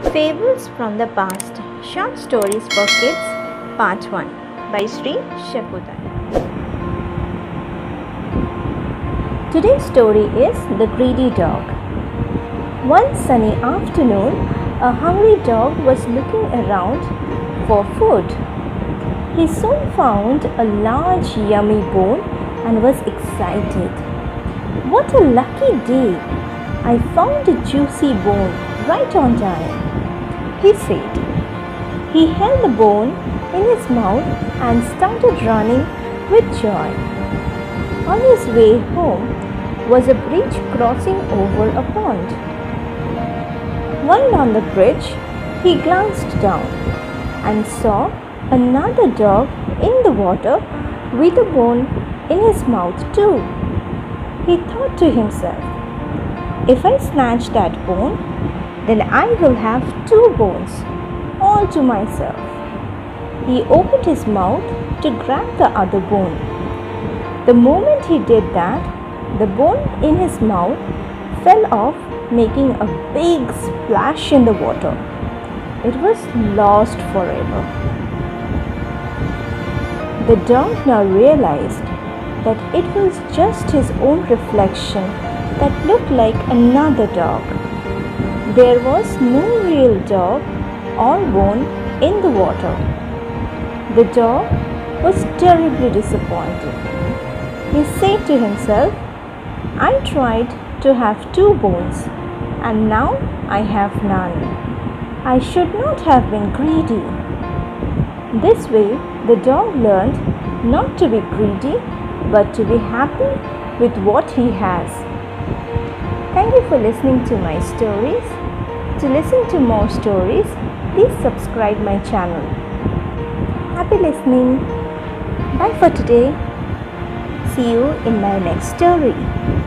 Fables from the Past Short Stories for Kids Part 1 by Sri Shakuntala. Today's story is The Greedy Dog. One sunny afternoon, a hungry dog was looking around for food. He soon found a large yummy bone and was excited. What a lucky day! I found a juicy bone right on time, he said. He held the bone in his mouth and started running with joy. On his way home was a bridge crossing over a pond. While on the bridge, he glanced down and saw another dog in the water with a bone in his mouth too. He thought to himself, if I snatch that bone, then I will have two bones all to myself. He opened his mouth to grab the other bone. The moment he did that, the bone in his mouth fell off, making a big splash in the water. It was lost forever. The dog now realized that it was just his own reflection that looked like another dog. There was no real dog or bone in the water. The dog was terribly disappointed. He said to himself, I tried to have two bones and now I have none. I should not have been greedy. This way, the dog learned not to be greedy but to be happy with what he has. Thank you for listening to my stories. To listen to more stories, please subscribe my channel. Happy listening. Bye for today. See you in my next story.